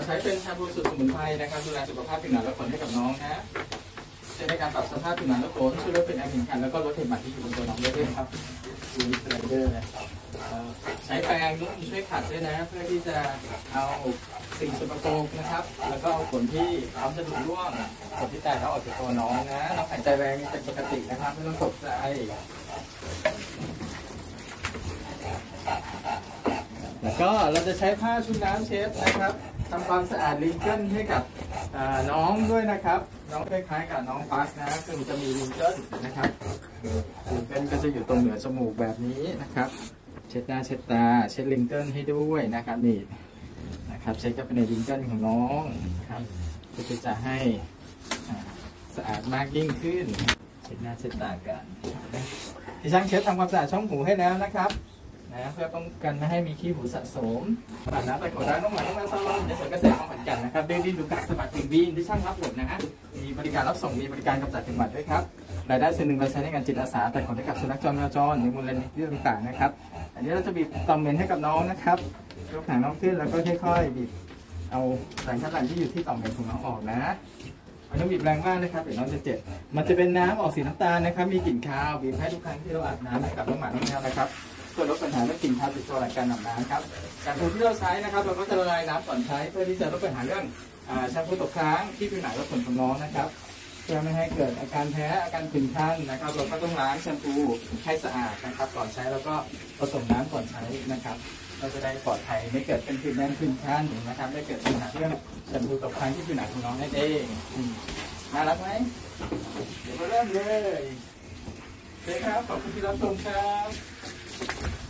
ใช้เป็นแชมพูสูตรสมุนไพรนะครับดูแลสุขภาพผิวหนังและขนให้กับน้องนะใช้ในการปรับสภาพผิวหนังและขนช่วยลดเป็นแอลกอฮอล์แล้วก็ลดเห็บหมัดที่อยู่บนตัวน้องได้ด้วยครับดูสไลเดอร์นะใช้แปรงนุ่มช่วยขัดด้วยนะเพื่อที่จะเอาสิ่งสกปรกนะครับแล้วก็เอาขนที่พร้อมจะหลุดร่วงขนที่แตกแล้วออกจากตัวน้องนะน้องหายใจแรงเป็นปกตินะครับไม่ต้องตกใจแล้วก็เราจะใช้ผ้าชุบน้ำเช็ดนะครับทำความสะอาดลิงเกิลให้กับน้องด้วยนะครับน้องคล้ายๆกับน้องฟัสนะคือจะมีลิงเกิลนะครับลิงเกิลก็จะอยู่ตรงเหนือจมูกแบบนี้นะครับเช็ดหน้าเช็ดตาเช็ดลิงเกิลให้ด้วยนะครับนี่นะครับเช็ดกับในลิงเกิลของน้องครับก็จะให้สะอาดมากยิ่งขึ้นเช็ดหน้าเช็ดตากันที่ช่างเช็ดทำความสะอาดช่องหูให้แล้วนะครับเพื่อป้องกันไม่ให้มีขี้หูสะสมผ่านน้ำไปขอร้านน้องหมาน้องแมวซาลอนในสวนเกษตรของขอนแก่นนะครับได้ดินดูกักสมัครถึงวีนที่ช่างรับหมดนะฮะมีบริการรับส่งมีบริการกำจัดถึงหวัดด้วยครับรายได้ส่วนหนึ่งเราใช้ในการจิตอาสาแต่ขนให้กับสุนัขจรแมวจรในมูลนิธิต่างๆนะครับอันนี้เราจะบีบต่อมเมนให้กับน้องนะครับยกหางน้องขึ้นแล้วก็ค่อยๆบีบเอาสารคัดหลั่งที่อยู่ที่ต่อมเมนของน้องออกนะไม่ต้องบีบแรงมากนะครับเดี๋ยวน้องจะเจ็บมันจะเป็นน้ำออกสีน้ำตาลนะครับมีกลิ่นคาวบีบให้ทุกครั้งที่เราอาบน้ำให้กับน้องหมาน้องแมวนะครับเพื่อลดปัญหาเรื่องกลิ่นคาวติดตัวหลังการอาบน้ำครับแชมพูที่เราใช้นะครับเราก็จะละลายน้ำก่อนใช้เพื่อที่จะลดปัญหาเรื่องแชมพูตกค้างที่ผิวหนังและขนของน้องนะครับเพื่อไม่ให้เกิดอาการแพ้อาการผื่นคันนะครับเราก็ต้องล้างแชมพูให้สะอาดนะครับก่อนใช้แล้วก็ผสมน้ำก่อนใช้นะครับเราจะได้ปลอดภัยไม่เกิดเป็นผื่นแดงผื่นคันนะครับไม่เกิดปัญหาเรื่องแชมพูตกค้างที่ผิวหนังของน้องนั่นเองน่ารักไหมเดี๋ยวมาเริ่มเลยโอเคครับขอบคุณที่รับชมครับ